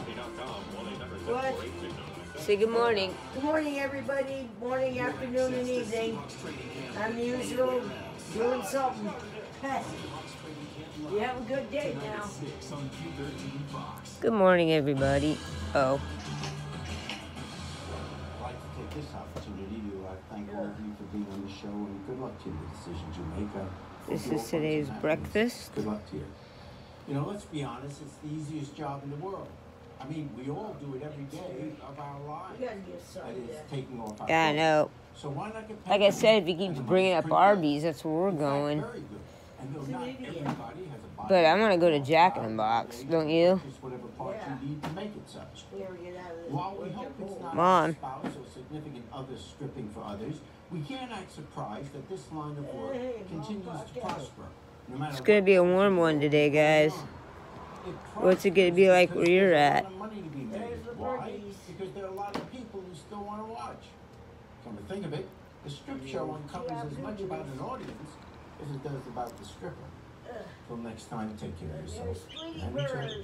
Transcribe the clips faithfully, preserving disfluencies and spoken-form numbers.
What? Say good morning. Good morning, everybody. Morning, afternoon, and evening. I'm usual doing something. You have a good day now. Good morning, everybody. Oh. I'd like to take this opportunity to uh, thank all of you for being on the show, and good luck to you in the decisions you make. Uh, This is today's breakfast. Good luck to you. You know, let's be honest, it's the easiest job in the world. I mean, we all do it every day of our lives. You gotta get some. That is taking off our Yeah, I clothes. know. So why not get Like I said, if he keeps bringing up Arby's, that's where we're going. Very good. And though not everybody has a body, But I'm gonna go to Jack in the Box, don't you? just whatever parts Yeah. you need to make it such. We ever get out of this While we winter hope it's cold. not Come on. our spouse or significant other stripping for others, we can't act surprised that this line of work Hey, continues Mom, to Papa. prosper. No matter It's gonna be a warm one today, guys. What's it gonna be like where you're at? There's the Why? birdies. Because there are a lot of people who still want to watch. Come to think of it, the strip show uncovers as much about an audience as it does about the stripper. Till next time, take care of There's yourself. Tweety And each other. Bird.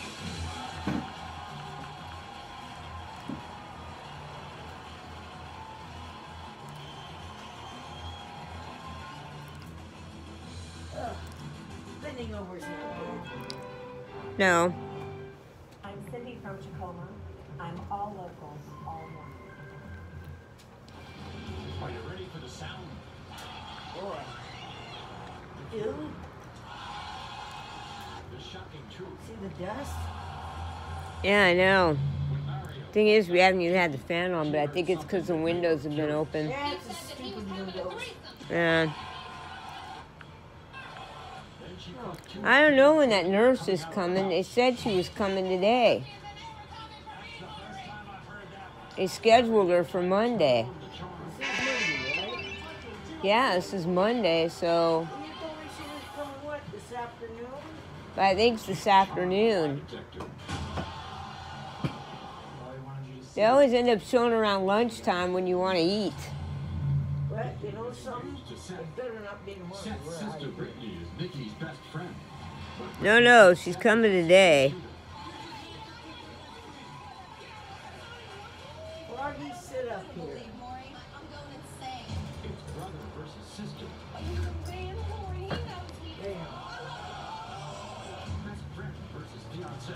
Ugh. Bending over is not good. No. I'm Cindy from Tacoma. I'm all local, all one. Are you ready for the sound? Boy. Dude, The shocking truth. see the dust? Yeah, I know. When Mario Thing is, we haven't even had the fan on, but I think it's because the windows have been open. Yeah, it's a stupid windows. Yeah. then she caught two I don't know when that nurse is coming. They said she was coming today. They scheduled her for Monday. This is Monday, right? Yeah, this is Monday, so And you told me she was coming, what, this afternoon? I think it's this afternoon. detector. They always end up showing around lunchtime when you want to eat. But you know something? It better not be tomorrow. Seth's Where I sister live. Brittany is Nikki's best friend. But No, no, she's coming today. Froggy, sit up here. it's brother versus sister. There. Best friend versus fiance.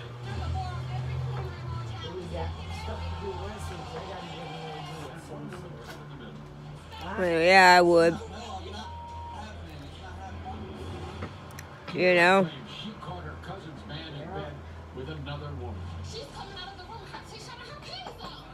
We got stuff to do Wednesdays. I gotta get more to do it. One person in the middle. Well, yeah, I would. You know? Claims she caught her cousin's man in bed with another woman. She's coming out of the room. She's showing her panties off.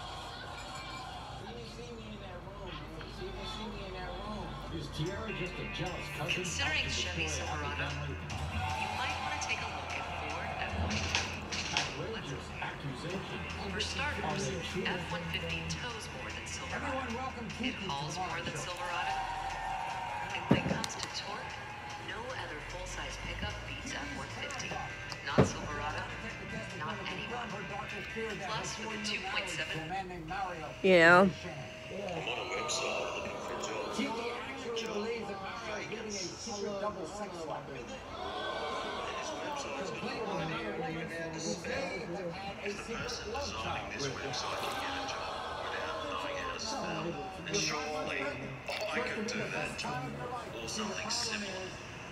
Is Tiara just a jealous cousin? Considering out to Chevy destroy a happy Silverado, family? you might want to take a look at Ford F one fifty. Outrageous accusation. For starters, F one fifty tows more than Silverado. It hauls more than Silverado. And when it comes to torque, no other full-size pickup beats F one fifty. Not Silverado, not anyone. Plus, with a two point seven... You know? I'm on a website looking for a job. People actually believe that Mario is living a secret double sex life. And his website's online. Is the person designing this website can get a job without knowing how to spell? And surely I could do that or something similar.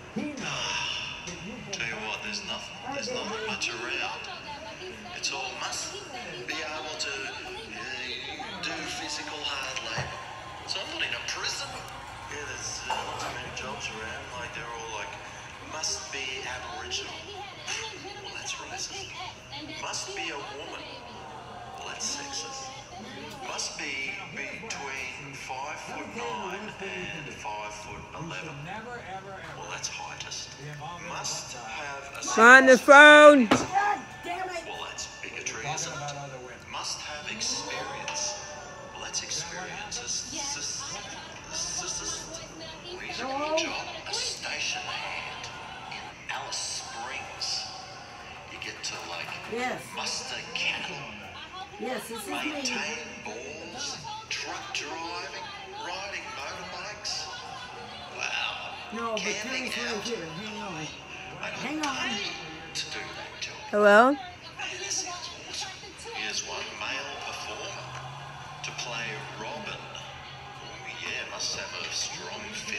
Tell you what, there's nothing, there's not much around. It's all must be able to uh, do physical hard labour. So I'm not in a prison. Yeah, there's uh, not too many jobs around. Like they're all like, must be Aboriginal. Well, that's racist. Must be a woman. Well, that's sexist. Must be between five foot nine and five foot eleven. Well, that's heightist. Must have a On the phone! God damn it! well, that's bigotry, isn't it? Must have experience. Well, that's experience. It's just, it's just reasonable job. A station hand in Alice Springs. You get to like Yes, muster cattle, yes, this is me. maintain balls, truck driving, riding motorbikes. Wow. No, but Camping Terry's right out. here. Hang on. I got Hang on. paid to do that job. Hello? Hey, that sounds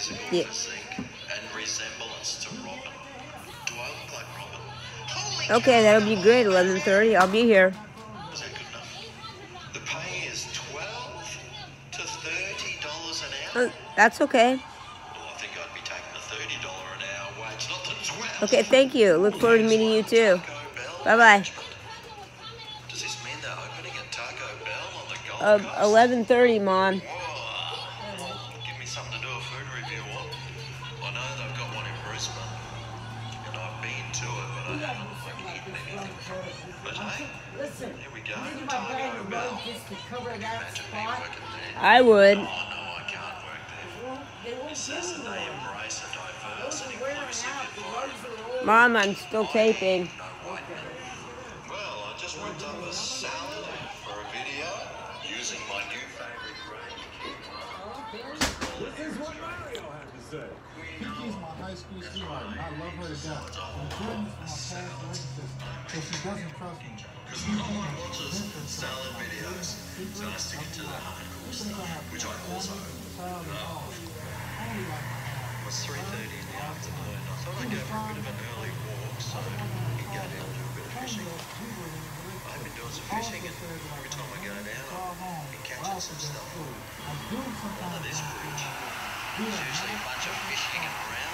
physical Yeah. physique and resemblance to Robin. Do I look like Robin? Holy Okay, that'll be great. eleven thirty. I'll be here. Is that good enough? The pay is twelve to thirty dollars an hour. Oh, that's okay. Well, I think I'd be taking the thirty dollar an hour wage, not the twelve. Okay, thank you. Look forward to meeting you too. Taco Bell Bye bye. Does this mean they're opening a Taco Bell on the Gold Uh, Coast? eleven thirty, Mom. Whoa. Give me something to do a food review on. I know they've got one in Brisbane, and I've been to it, but I haven't like, eaten anything from it. But hey, Listen, here we go. think about buying Taco the Bell. road just to cover that Imagine me spot. working there. I would. Oh no, I can't work there. They won't It says that they embrace a diverse and wear it inclusive out. The environment. roads are old. Mom, I'm still taping. No white men. Well, I just whipped up a salad for a video using my new favorite range. This is what Mario had to say. Kiki's my high school sweetheart, and I love her to death. I'm doing this for my past relationships, so she doesn't trust me. Because no one watches salad videos, so I stick it to the heart, which I also love. It was three thirty in the afternoon. I thought I'd go for a bit of an early walk so I can go down and do a bit of fishing. I've been doing some fishing, and every time I go down, I've been catching some stuff. Under this bridge, there's usually a bunch of fish hanging around.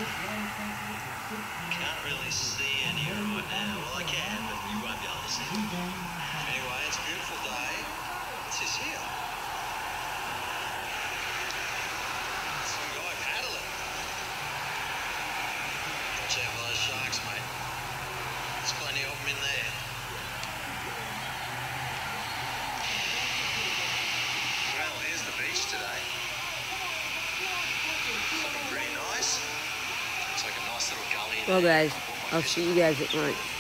Can't really see any right now. Well, I can, but you won't be able to see them. Anyway, it's a beautiful day. What's this here? Some guy paddling. Watch out for those sharks, mate. There's plenty of them in there. Well, here's the beach today. It's looking pretty nice. It's like a nice little gully. Well, guys, I'll see you guys at lunch.